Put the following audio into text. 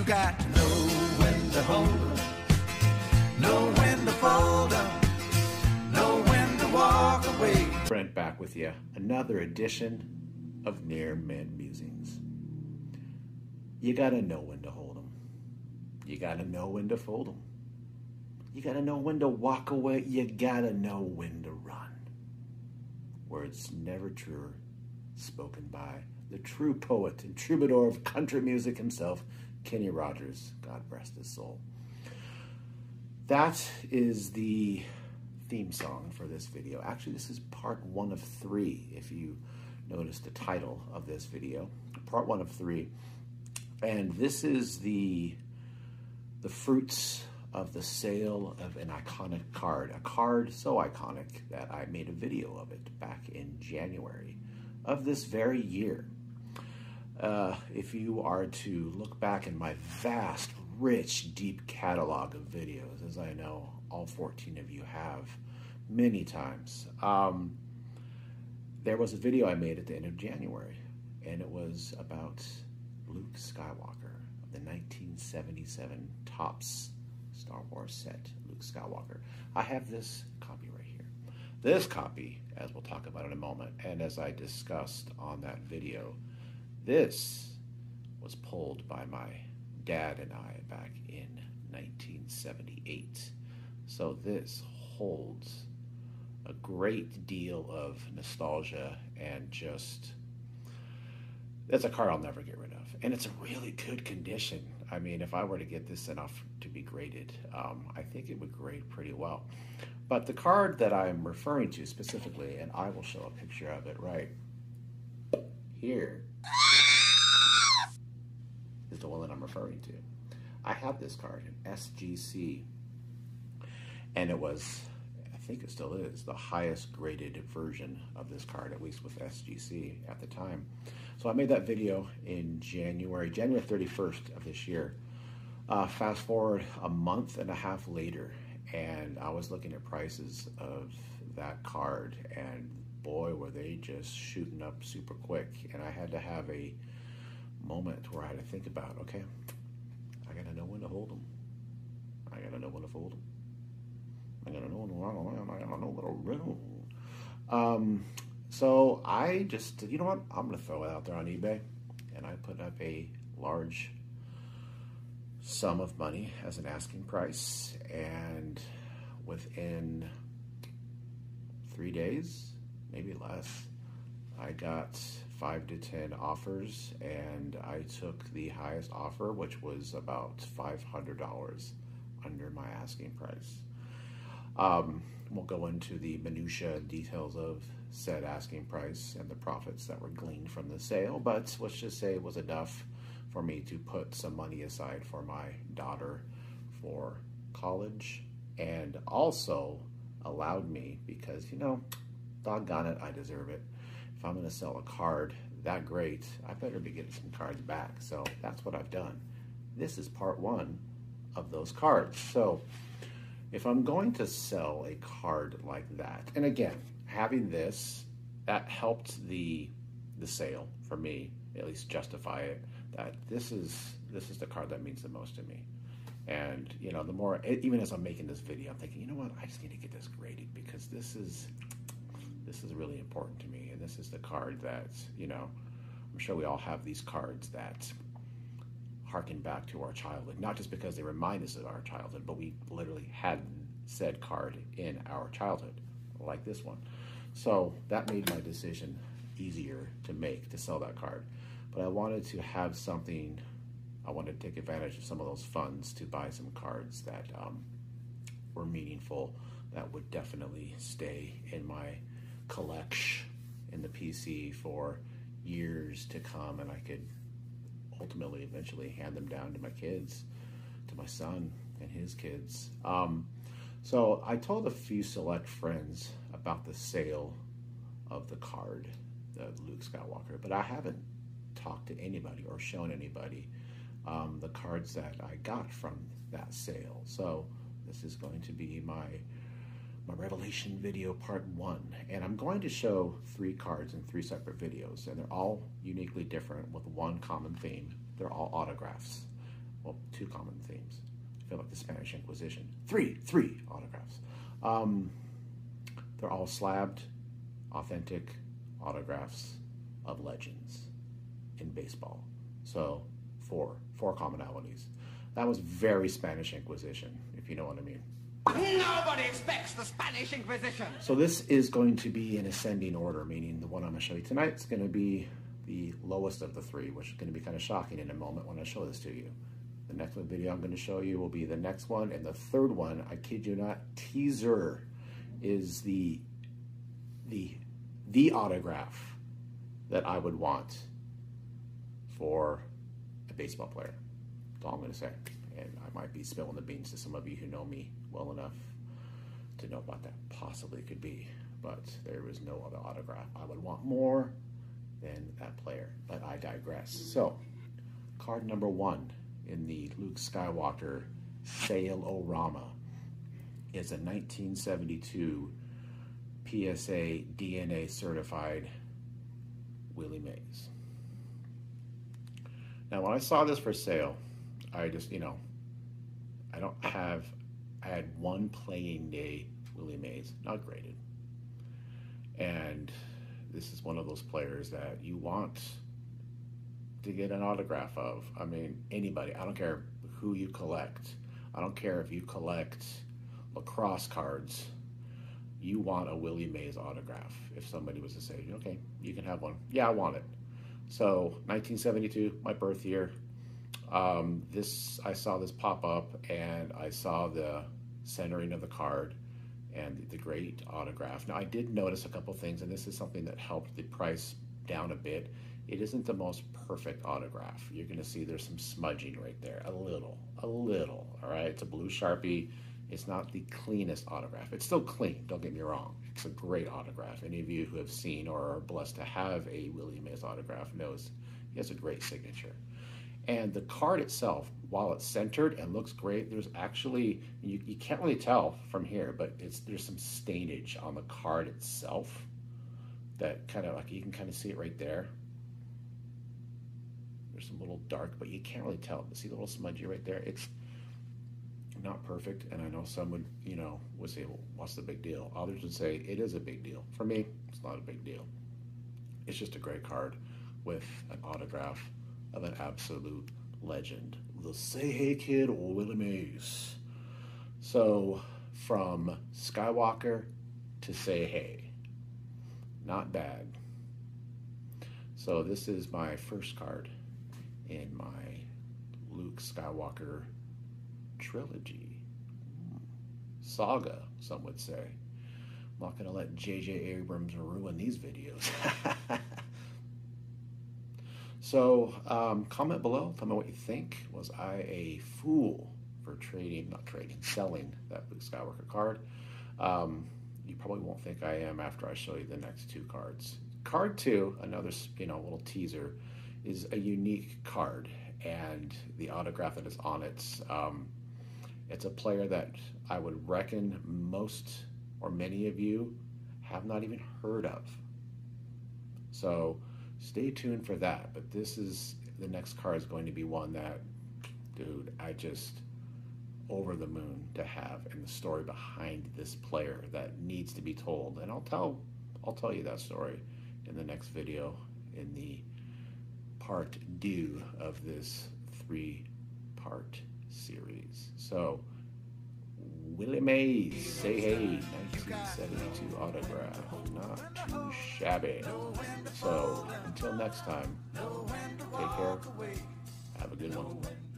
You got to know when to hold 'em, know when to fold 'em, know when to walk away. Brent back with you. Another edition of Near Men Musings. You gotta know when to hold 'em. You gotta know when to fold 'em. You gotta know when to walk away. You gotta know when to run. Words never truer, spoken by the true poet and troubadour of country music himself, Kenny Rogers, God rest his soul. That is the theme song for this video. Actually, this is part 1 of 3, if you notice the title of this video. Part 1 of 3. And this is the fruits of the sale of an iconic card. A card so iconic that I made a video of it back in January of this very year. If you are to look back in my vast, rich, deep catalog of videos, as I know all 14 of you have many times, there was a video I made at the end of January, and it was about Luke Skywalker of the 1977 Topps Star Wars set, Luke Skywalker. I have this copy right here. This copy, as we'll talk about in a moment, and as I discussed on that video, this was pulled by my dad and I back in 1978. So this holds a great deal of nostalgia, and just, it's a card I'll never get rid of. And it's a really good condition. I mean, if I were to get this enough to be graded, I think it would grade pretty well. But the card that I'm referring to specifically, and I will show a picture of it right here, is the one that I'm referring to. I have this card in SGC, and it was, I think it still is, the highest graded version of this card, at least with SGC at the time. So I made that video in January 31st of this year. Fast forward a month and a half later, and I was looking at prices of that card, and boy, were they just shooting up super quick. And I had to have a moment where I had to think about, okay, I gotta know when to hold them. I gotta know when to fold them. I gotta know when to run around. I gotta know what to run. So I just, you know what? I'm gonna throw it out there on eBay, and I put up a large sum of money as an asking price, and within 3 days, maybe less, I got 5 to 10 offers, and I took the highest offer, which was about $500 under my asking price. We'll go into the minutia and details of said asking price and the profits that were gleaned from the sale, but let's just say it was enough for me to put some money aside for my daughter for college, and also allowed me, because, you know, doggone it, I deserve it. If I'm going to sell a card that great, I better be getting some cards back. So that's what I've done. This is part 1 of those cards. So if I'm going to sell a card like that, and again, having this, that helped the sale for me, at least justify it, that this is the card that means the most to me. And, you know, the more, even as I'm making this video, I'm thinking, you know what, I just need to get this graded, because this is really important to me. And this is the card that, you know, I'm sure we all have these cards that harken back to our childhood, not just because they remind us of our childhood, but we literally had said card in our childhood, like this one. So that made my decision easier to make, to sell that card. But I wanted to have something, I wanted to take advantage of some of those funds to buy some cards that were meaningful, that would definitely stay in my collection in the PC for years to come, and I could ultimately eventually hand them down to my kids, to my son and his kids. So I told a few select friends about the sale of the card, the Luke Skywalker, but I haven't talked to anybody or shown anybody the cards that I got from that sale. So this is going to be my revelation video part 1, and I'm going to show 3 cards in 3 separate videos, and they're all uniquely different with one common theme. They're all autographs. well, two common themes. I feel like the Spanish Inquisition. Three autographs. They're all slabbed, authentic autographs of legends in baseball. So four commonalities. That was very Spanish Inquisition, if you know what I mean. Nobody expects the Spanish Inquisition. So this is going to be in ascending order, meaning the one I'm going to show you tonight is going to be the lowest of the three, which is going to be kind of shocking in a moment when I show this to you. The next video I'm going to show you will be the next one, and the third one, I kid you not, teaser, is the autograph that I would want for a baseball player. That's all I'm going to say. And I might be spilling the beans to some of you who know me well enough to know what that possibly could be. But there is no other autograph I would want more than that player. But I digress. So, card number 1 in the Luke Skywalker Sale-O-Rama is a 1972 PSA DNA certified Willie Mays. Now, when I saw this for sale, I just, I had one playing day Willie Mays, not graded. And this is one of those players that you want to get an autograph of. I mean, anybody. I don't care who you collect. I don't care if you collect lacrosse cards. You want a Willie Mays autograph. If somebody was to say, okay, you can have one. Yeah, I want it. So, 1972, my birth year. I saw this pop up, and I saw the centering of the card and the great autograph. Now, I did notice a couple things, and this is something that helped the price down a bit. It isn't the most perfect autograph. You're going to see there's some smudging right there, a little, all right? It's a blue Sharpie. It's not the cleanest autograph. It's still clean, don't get me wrong. It's a great autograph. Any of you who have seen or are blessed to have a Willie Mays autograph knows he has a great signature. And the card itself, while it's centered and looks great, there's actually, you can't really tell from here, but there's some stainage on the card itself that kind of, like, you can kind of see it right there. There's some little dark, but you can't really tell. See the little smudgy right there? It's not perfect, and I know some would say, well, what's the big deal? Others would say it is a big deal. For me, it's not a big deal. It's just a great card with an autograph of an absolute legend, the Say Hey Kid Willie Mays. So from Skywalker to Say Hey, not bad. So this is my first card in my Luke Skywalker trilogy, saga, some would say. I'm not going to let J.J. Abrams ruin these videos. So, comment below. Tell me what you think. Was I a fool for selling that Luke Skywalker card? You probably won't think I am after I show you the next two cards. Card 2, another little teaser, is a unique card, and the autograph that is on it's a player that I would reckon most or many of you have not even heard of. So stay tuned for that. But the next card is going to be one that, dude, I just over the moon to have, and the story behind this player that needs to be told. And I'll tell you that story in the next video, in the part 2 of this 3-part series. So, Willie Mays, Say Hey, 1972 autograph, not too shabby. So, until next time, take care, have a good one.